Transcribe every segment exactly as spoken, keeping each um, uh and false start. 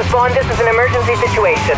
respond. This is an emergency situation.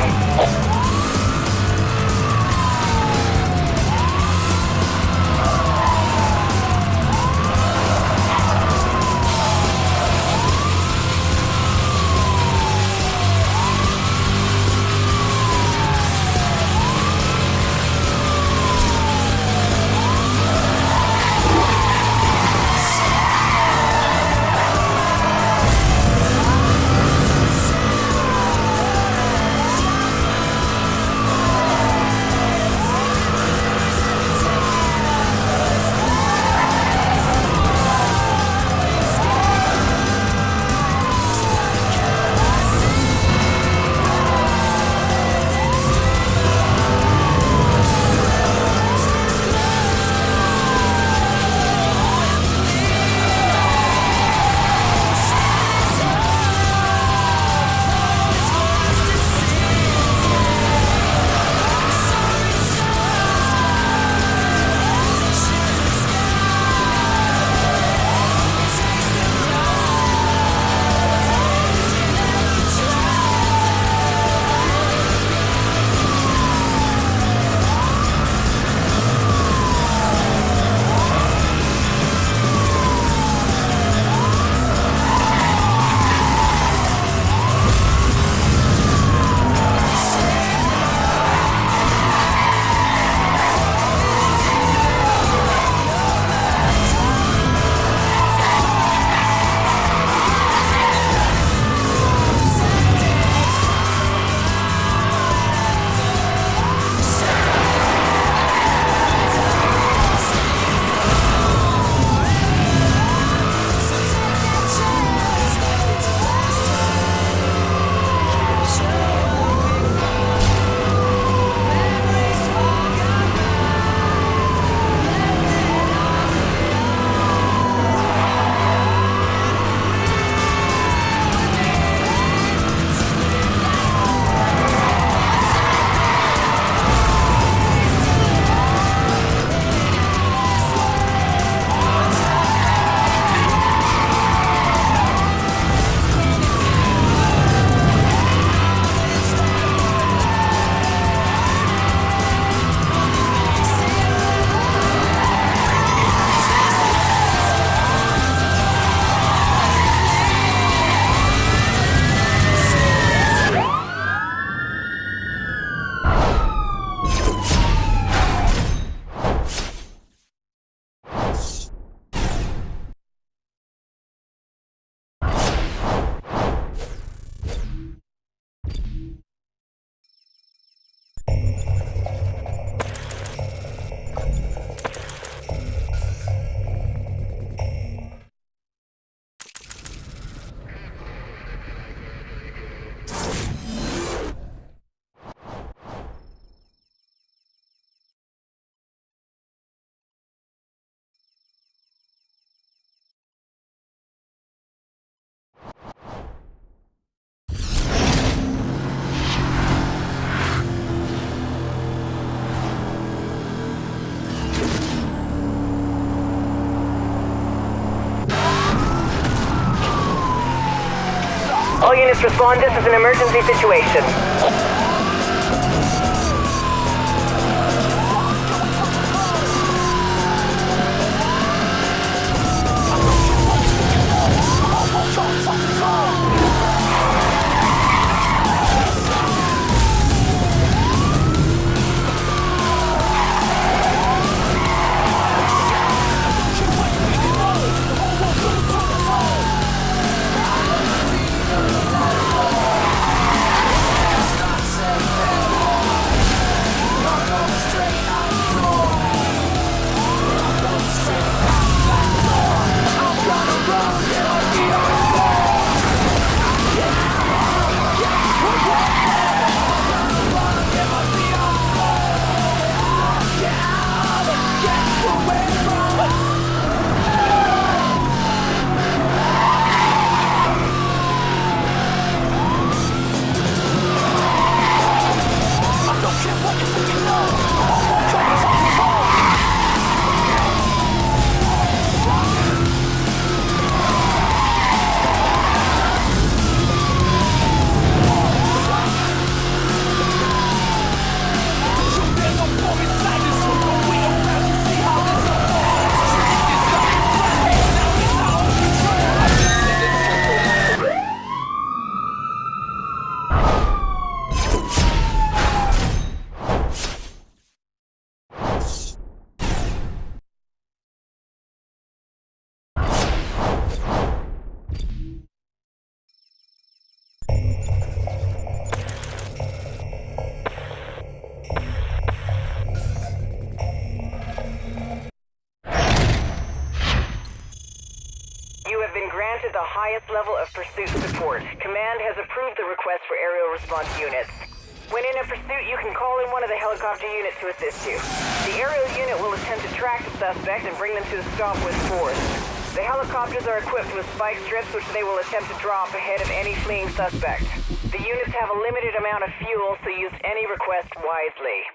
All units respond. This is an emergency situation. highest level of pursuit support. Command has approved the request for aerial response units. When in a pursuit, you can call in one of the helicopter units to assist you. The aerial unit will attempt to track the suspect and bring them to a stop with force. The helicopters are equipped with spike strips, which they will attempt to drop ahead of any fleeing suspect. The units have a limited amount of fuel, so use any request wisely.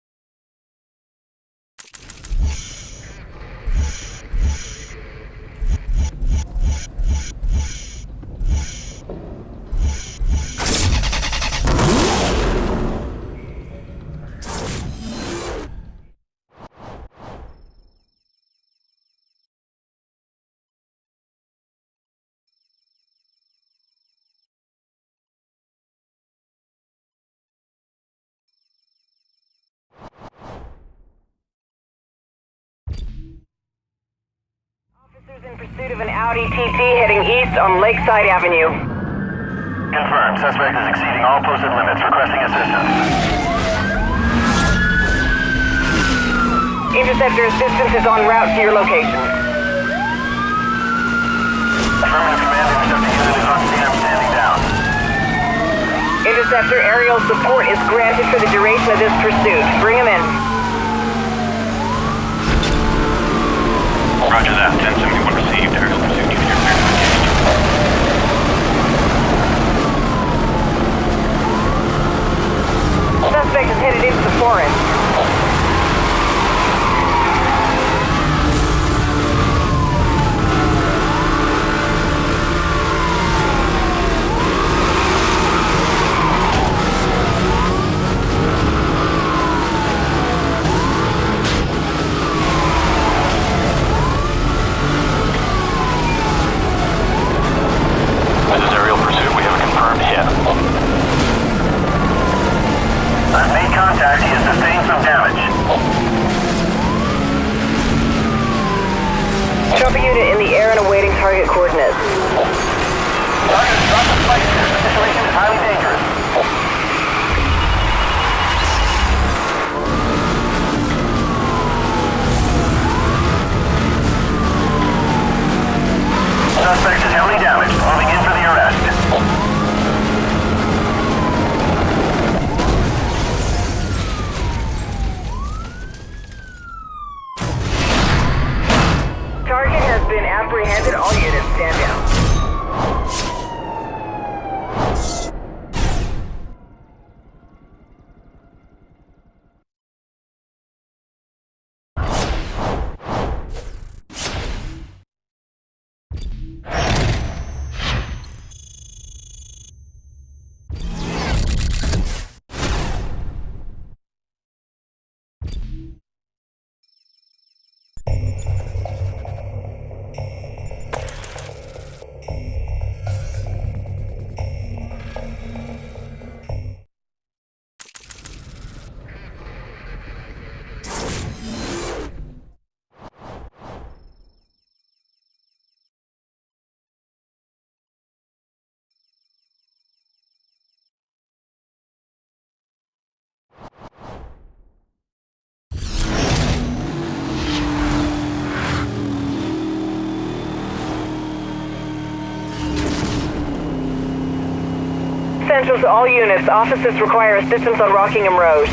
In pursuit of an Audi T T heading east on Lakeside Avenue. Confirmed. Suspect is exceeding all posted limits. Requesting assistance. Interceptor assistance is en route to your location. Affirmative command. Interceptor unit is on scene. I'm standing down. Interceptor aerial support is granted for the duration of this pursuit. Bring him in. Roger that. ten seventy-one received. Aerial pursuit unit engaged. Suspect is headed into the forest. This is aerial pursuit. We have a confirmed hit. I've made contact. He has sustained some damage. Chopper unit in the air and awaiting target coordinates. Target is dropped the spike strip. The situation is highly dangerous. Suspect is heavily damaged. Moving in for the arrest. Target has been apprehended. All units stand down. Central to all units. Officers require assistance on Rockingham Road.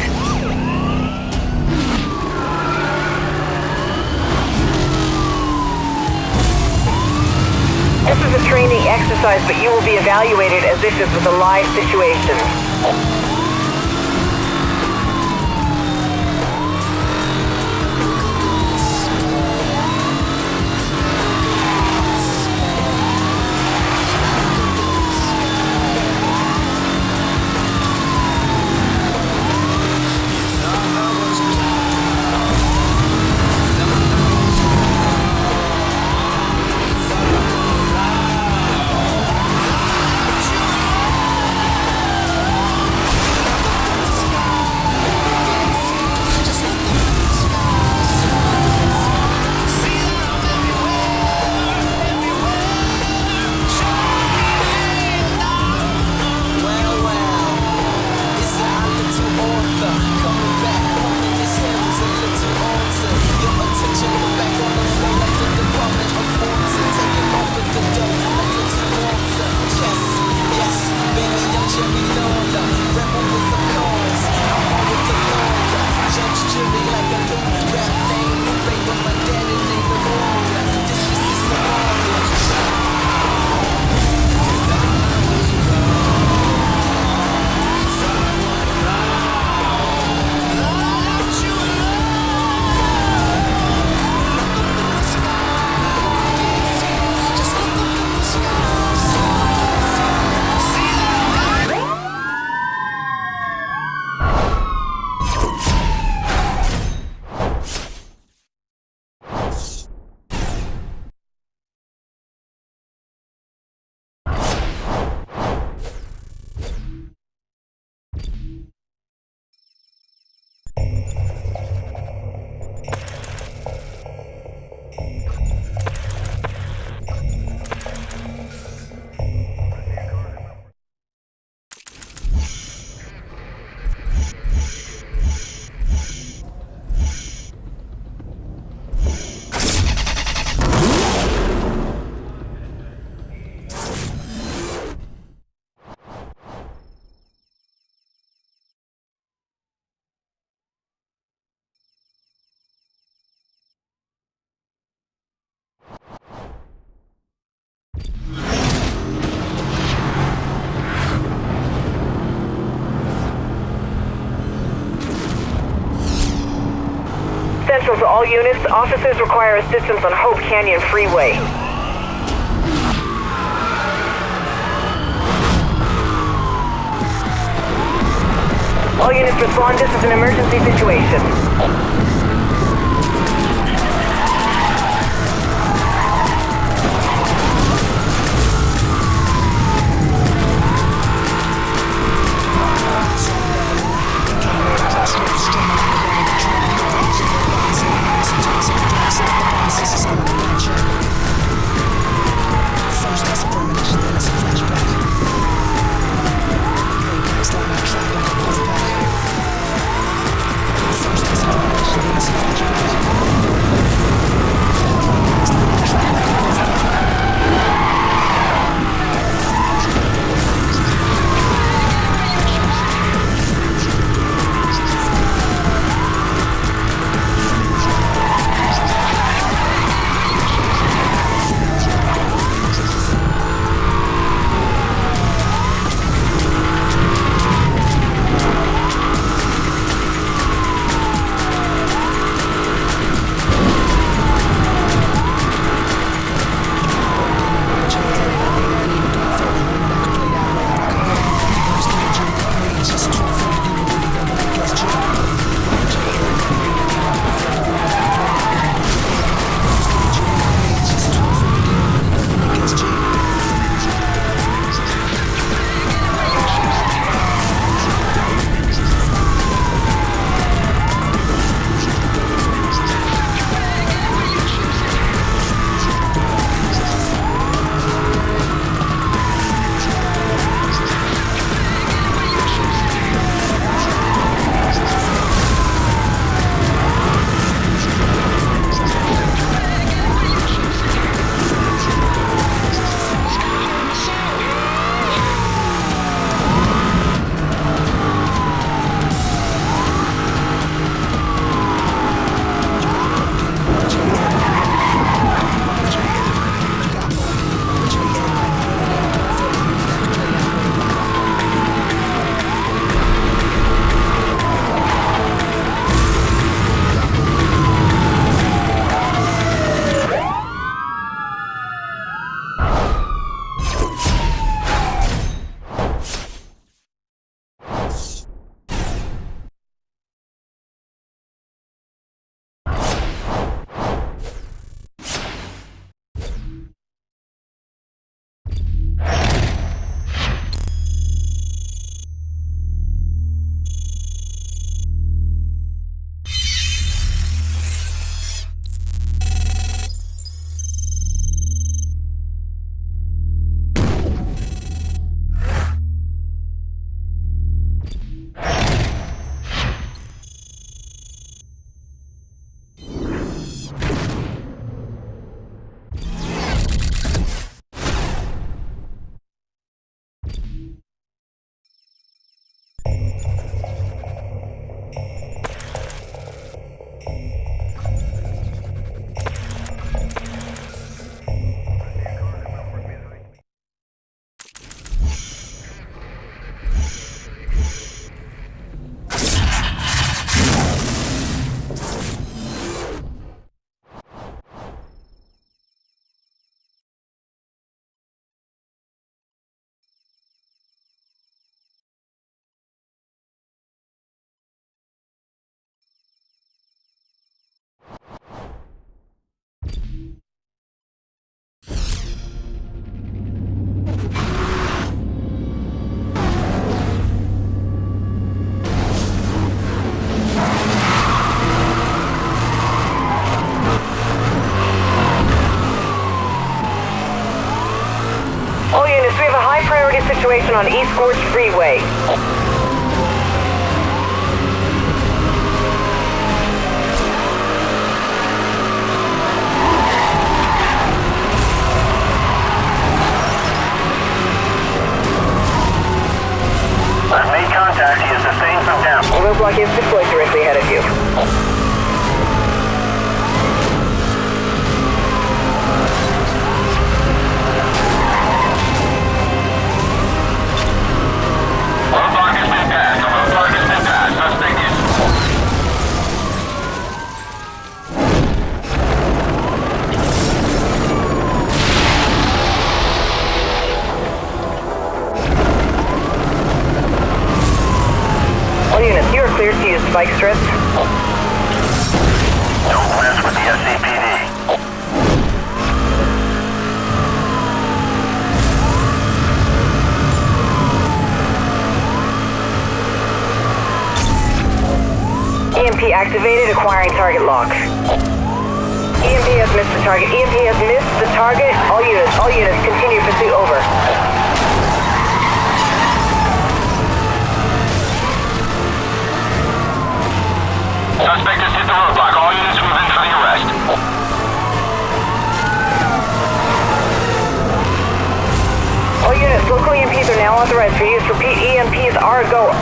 This is a training exercise, but you will be evaluated as if this was a live situation. Central to all units, officers require assistance on Hope Canyon Freeway. All units respond, this is an emergency situation. Situation on East Gorge Freeway. I've made contact. He is sustained some damage. A roadblock is deployed directly ahead of you. All units, you are cleared to use spike strips. Don't mess with the S C P D. E M P activated, acquiring target lock. E M P has missed the target. E M P has missed the target. All units, all units, continue pursuit, over. Suspect has hit the roadblock. All units move in for the arrest. All units, local E M Ps are now authorized for use. Repeat, E M Ps are a go.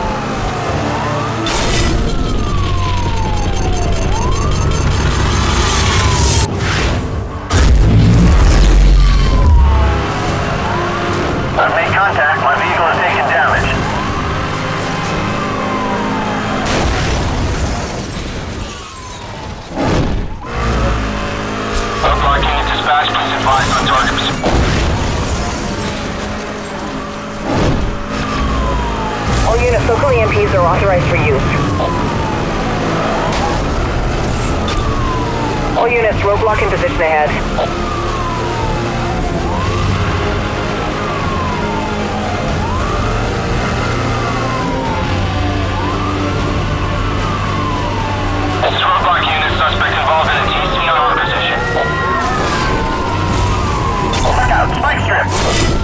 I've made contact. My vehicle has taken damage. Roadblock unit dispatch, please advise on target position. All units, local E M Ps are authorized for use. All units, roadblock in position ahead. This is roadblock unit, suspect involved in a T C on our position. Look out, spike strip!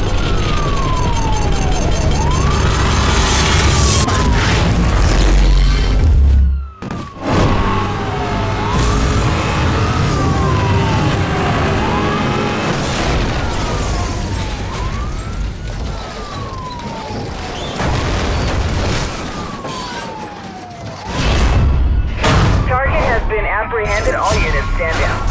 Target has been apprehended. All units, stand down.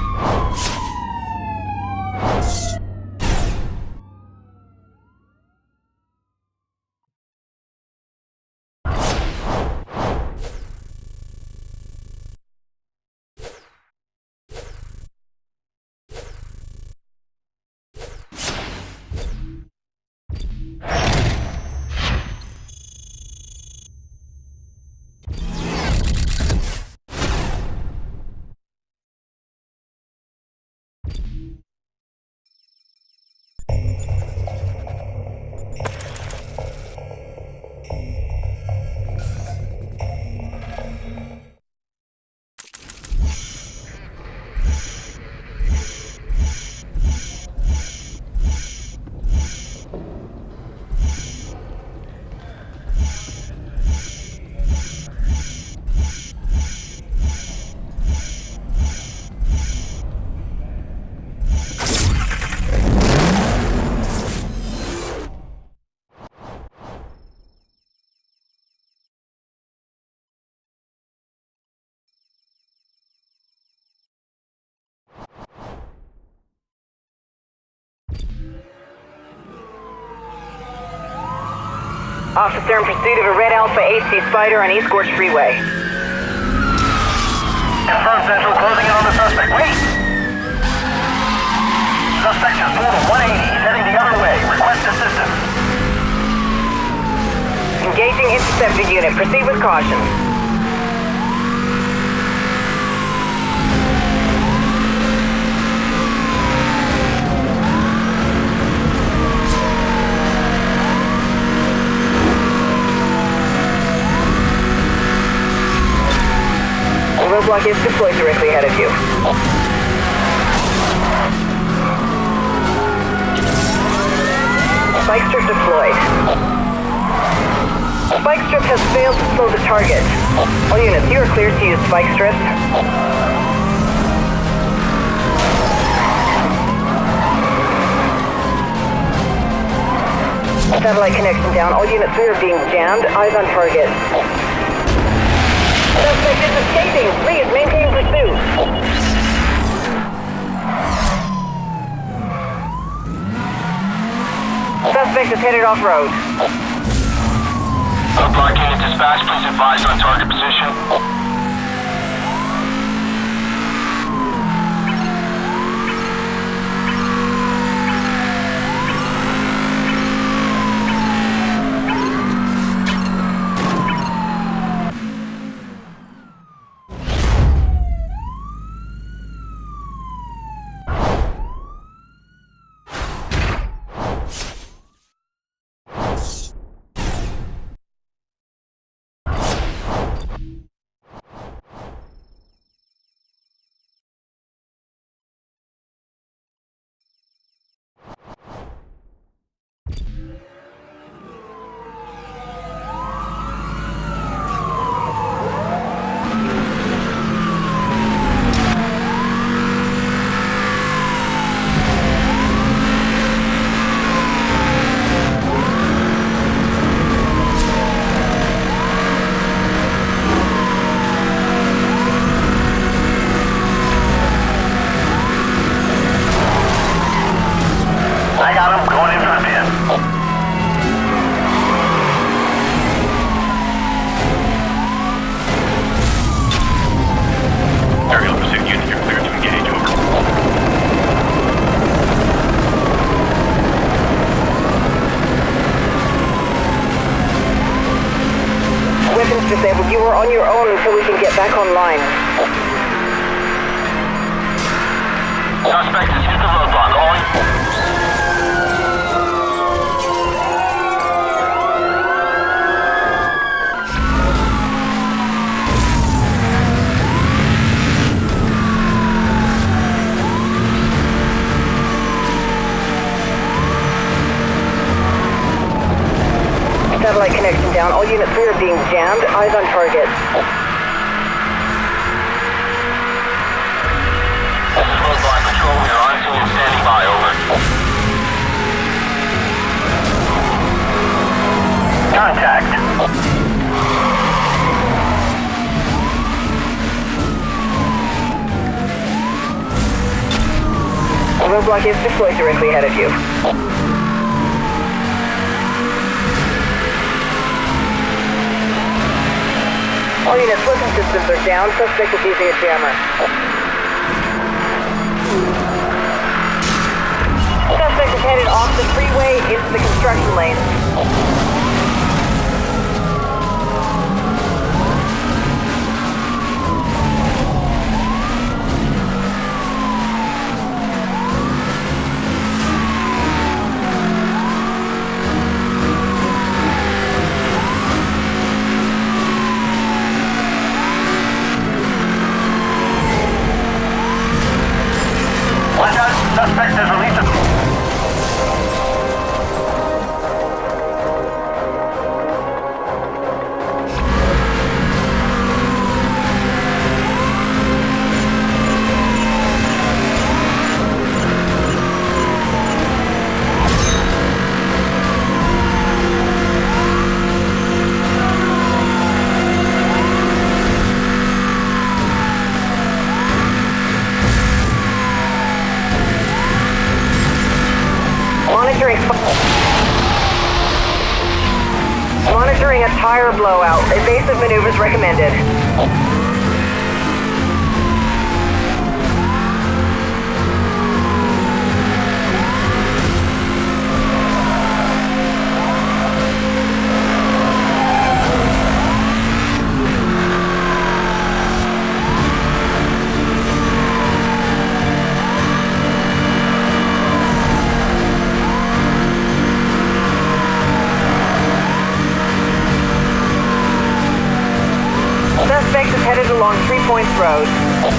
Officer in pursuit of a red Alpha H C Spider on East Gorge Freeway. Confirm Central, closing in on the suspect. Wait! Suspect just pulled a one eighty. He's heading the other way. Request assistance. Engaging interceptor unit. Proceed with caution. The roadblock is deployed directly ahead of you. Spike strip deployed. Spike strip has failed to slow the target. All units, you are cleared to use spike strips. Satellite connection down. All units, we are being jammed. Eyes on target. Suspect is escaping. Please maintain pursuit. Suspect is headed off-road. Roadblock unit dispatch, please advise on target position. disabled. You are on your own until we can get back online. Suspect has hit the roadblock. All... Satellite connection down. All units, we are being jammed. Eyes on target. This is roadblock control. We are on scene and standing by. Over. Contact. The roadblock is deployed directly ahead of you. All units, weapon systems are down. Suspect is using a jammer. Suspect is headed off the freeway into the construction lane. Suspect is released. Monitoring a tire blowout. Evasive maneuvers recommended. Suspect is headed along Three Points Road.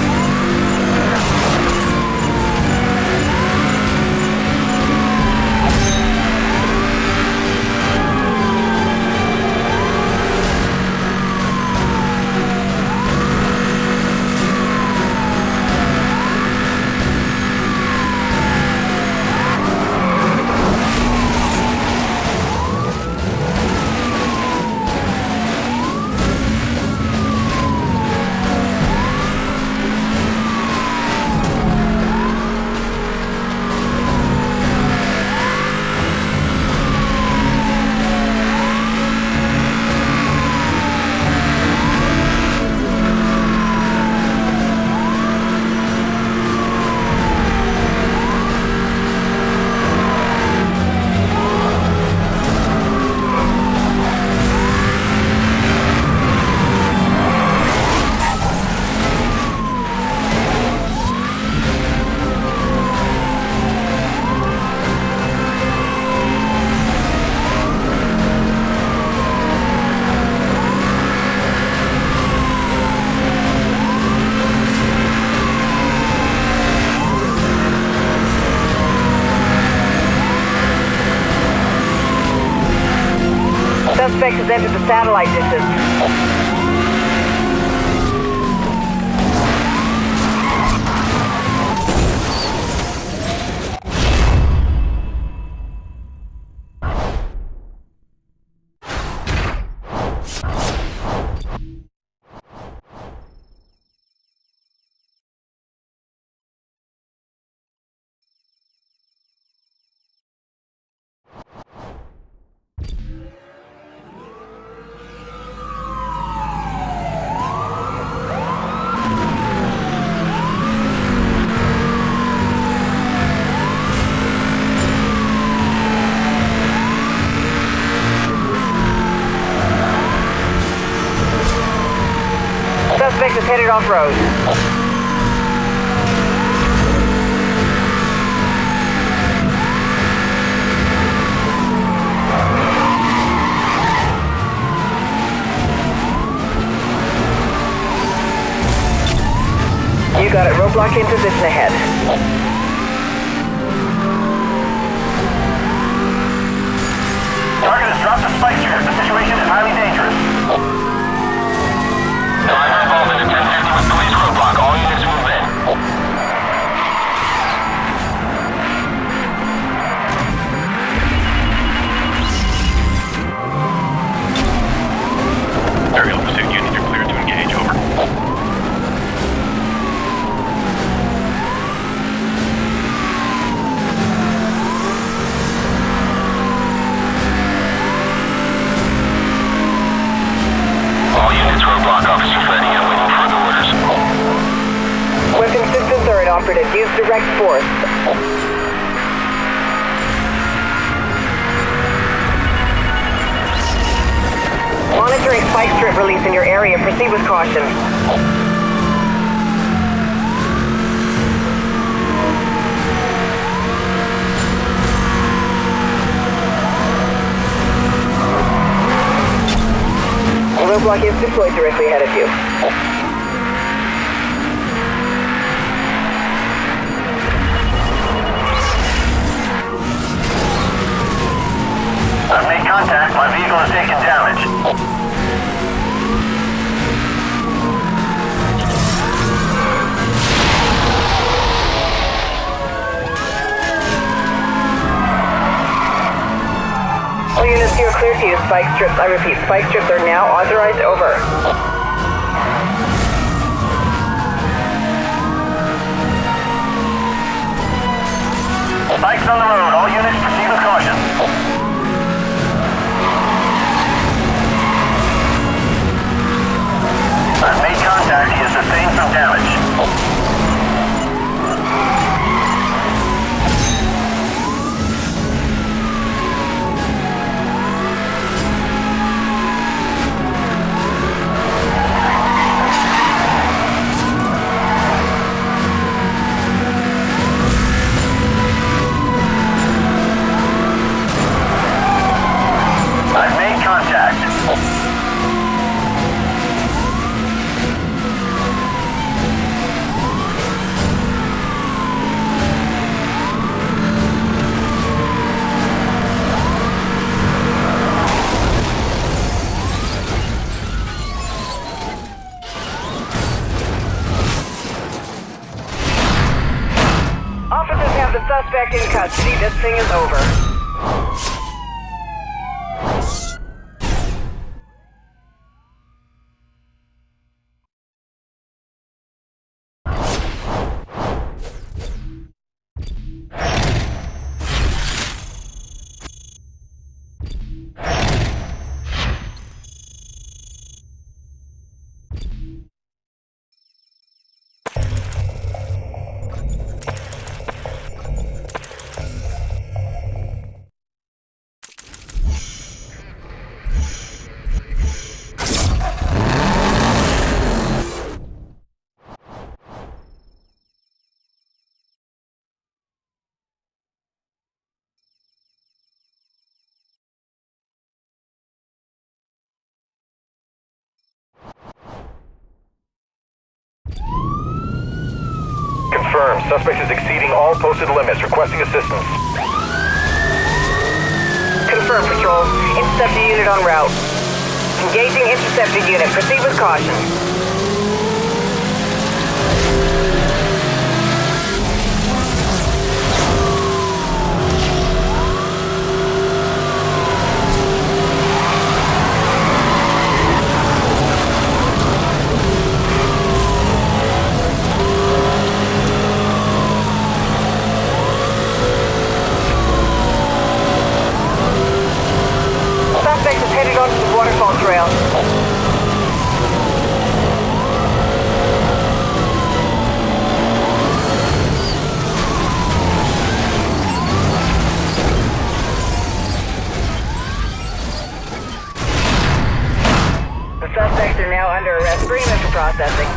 Suspect has entered the satellite distance. Suspect is headed off-road. You got it. Roadblock in position ahead. Target has dropped a spike strip. The situation is highly dangerous. Driver involvement at ten fifty with police roadblock. All units move in. Aerial pursuit unit, you're clear to engage. Over. All units roadblock officers ready and waiting for the orders. Weapon systems are inoperative. Use direct force. Monitoring spike strip release in your area. Proceed with caution. Roadblock is deployed directly ahead of you. I've made contact. My vehicle has taken damage. All units, you are clear to use spike strips. I repeat, spike strips are now authorized. Over. Spikes on the road. All units proceed with caution. I've made contact. He has sustained some damage. I've made contact. Officers have the suspect in custody. This thing is over. Confirmed. Suspect is exceeding all posted limits. Requesting assistance. Confirm, Patrol. Interceptor unit en route. Engaging interceptor unit. Proceed with caution. Suspect is headed onto the waterfall trail. Suspects are now under arrest for initial processing.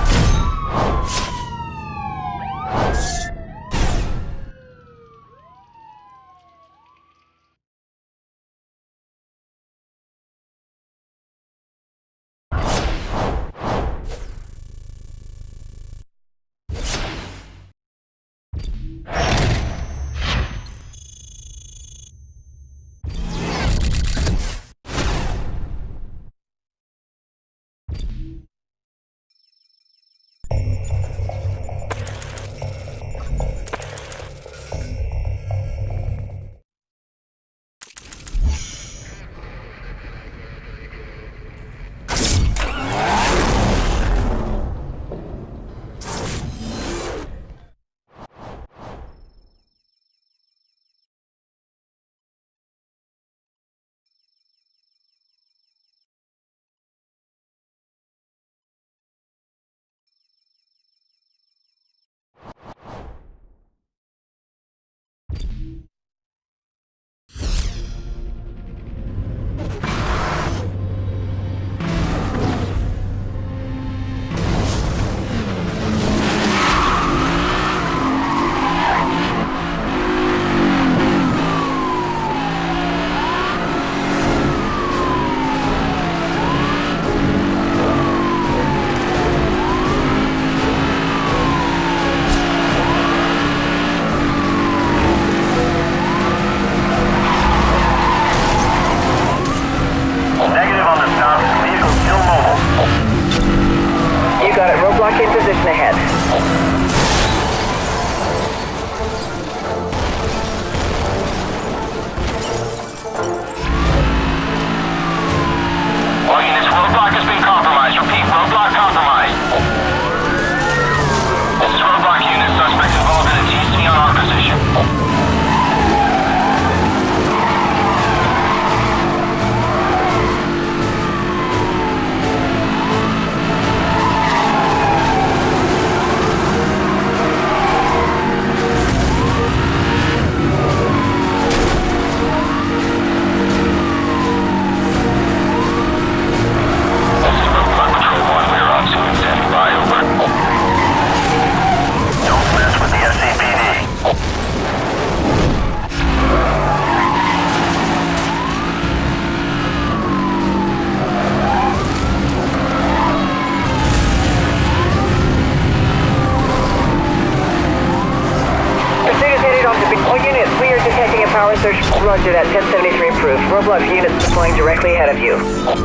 Power search, roger that, ten seventy-three approved. Roadblock units deploying directly ahead of you.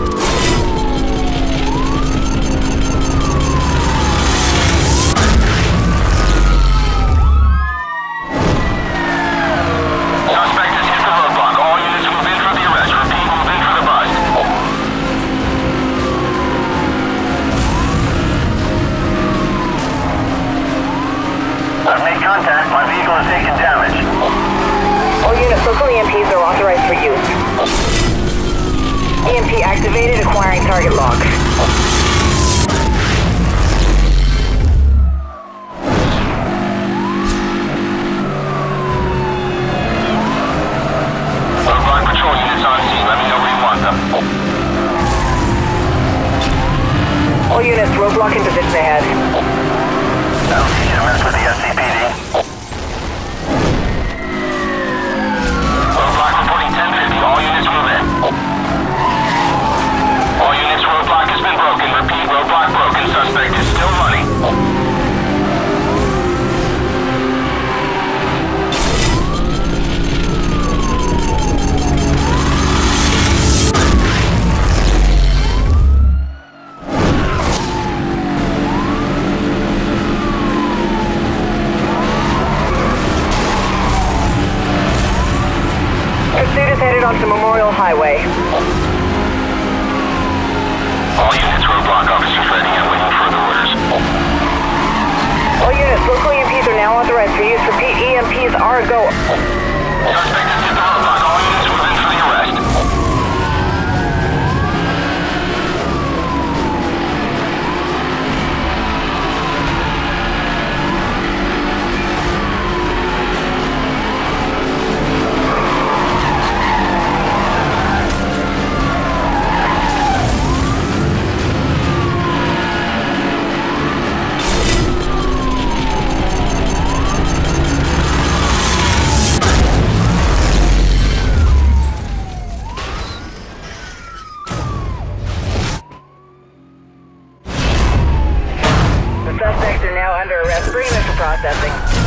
Suspect has hit the roadblock. All units move in for the arrest. Repeat, move in for the bust. I've made contact. My vehicle has taken damage. All units, local E M Ps are authorized for use. E M P activated, acquiring target log. Roadblock patrol units on scene. Let me know where you want them. All units, roadblock in position ahead. I don't see you to mess with the S C P D. Roadblock reporting ten fifty. All units move in. All units, roadblock has been broken. Repeat, roadblock broken. Suspect is still running. The suspects are now under arrest. Bring them in for processing.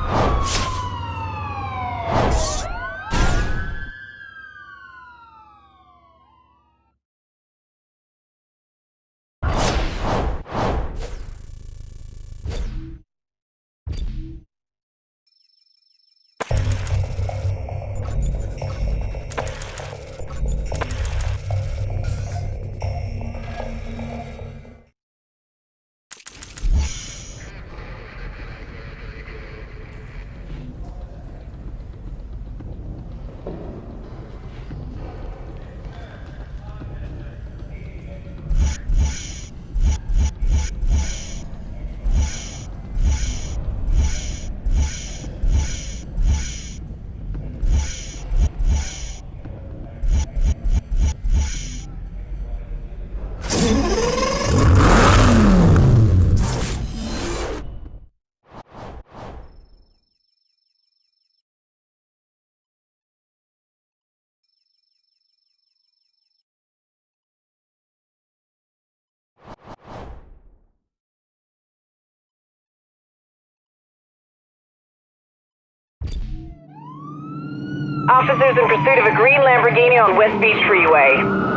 Officers in pursuit of a green Lamborghini on West Beach Freeway.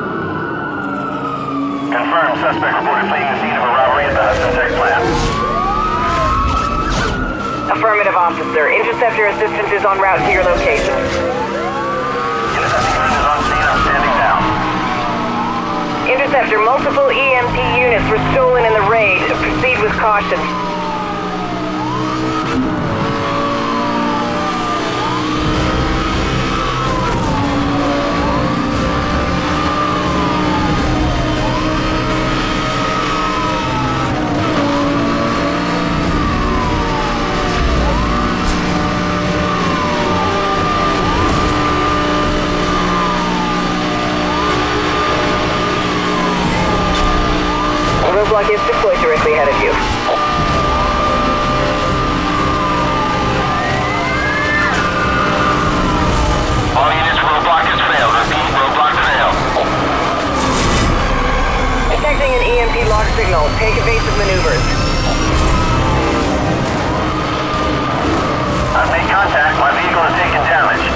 Confirmed. Suspect reported fleeing the scene of a robbery at the Hudson Tech plant. Affirmative, officer. Interceptor assistance is en route to your location. Intercepting unit is on scene. I'm standing down. Interceptor, multiple E M P units were stolen in the raid. Proceed with caution. Roadblock is deployed directly ahead of you. All units, roadblock has failed. Repeat, roadblock failed. Detecting an E M P lock signal. Take evasive maneuvers. I've made contact. My vehicle has taken damage.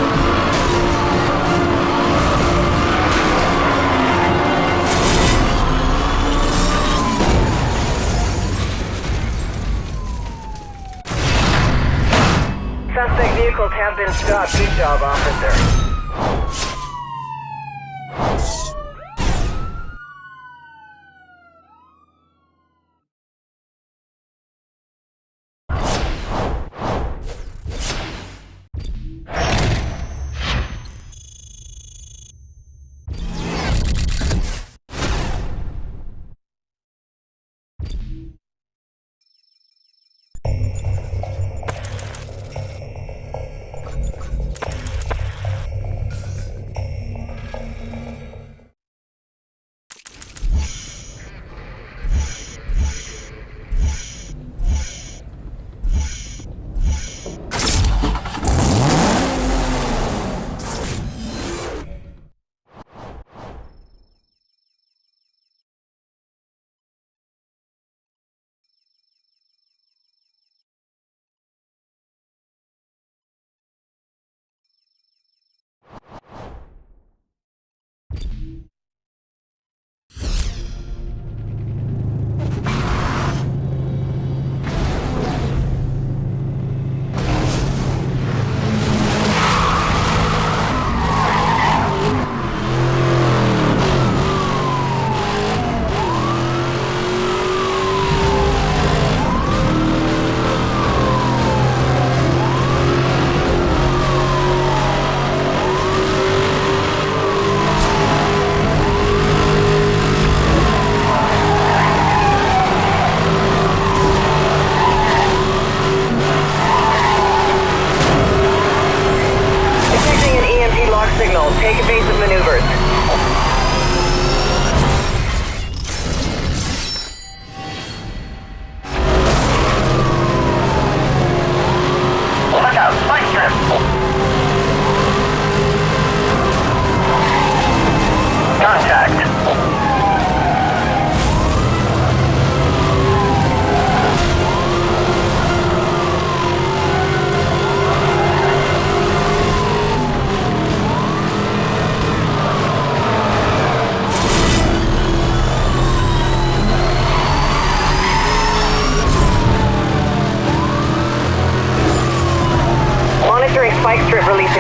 Suspect vehicles have been stopped. Good job, officer.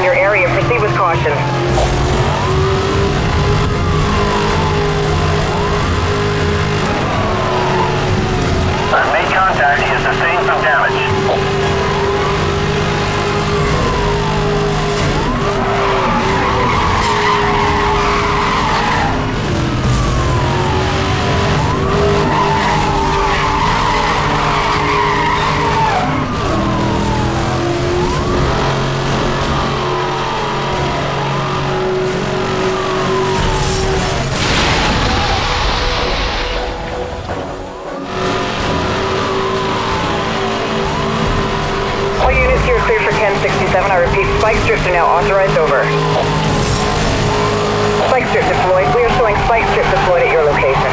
in your area. Proceed with caution. I've made contact. He has sustained some damage. ten sixty-seven, I repeat, spike strips are now authorized over. Spike strip deployed. We are showing spike strip deployed at your location.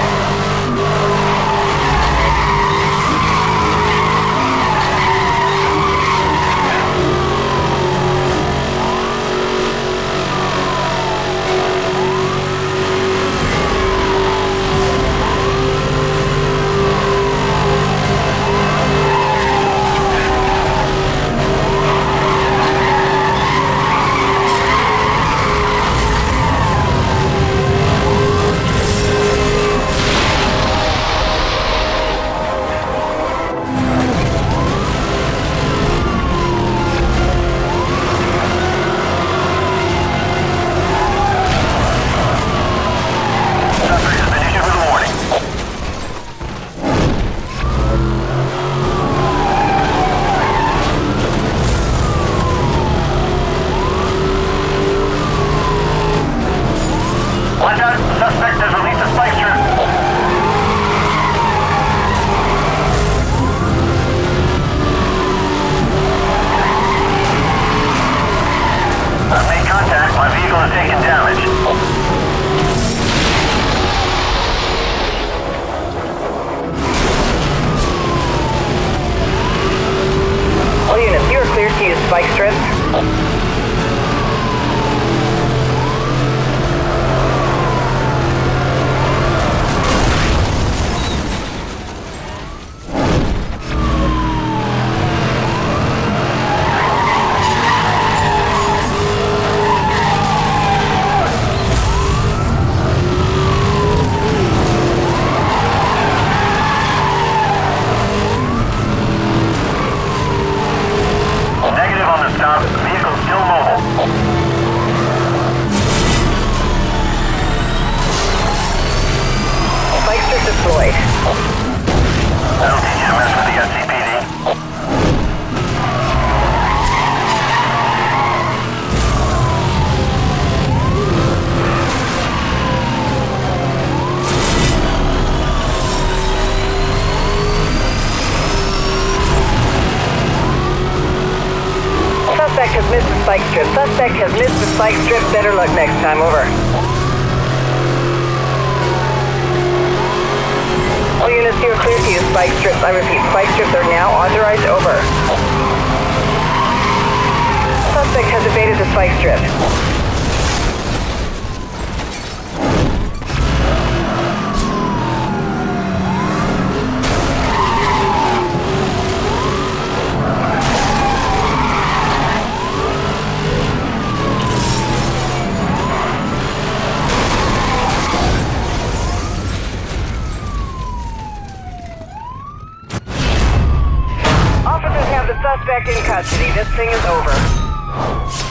Spike strips. Stop. Vehicle still mobile. Spike strip deployed. I don't need you to mess with the S C P D. Suspect has missed the spike strip. Suspect has missed the spike strip. Better luck next time. Over. All units, you are clear to use spike strips. I repeat, spike strips are now authorized. Over. Suspect has evaded the spike strip. Suspect in custody. This thing is over.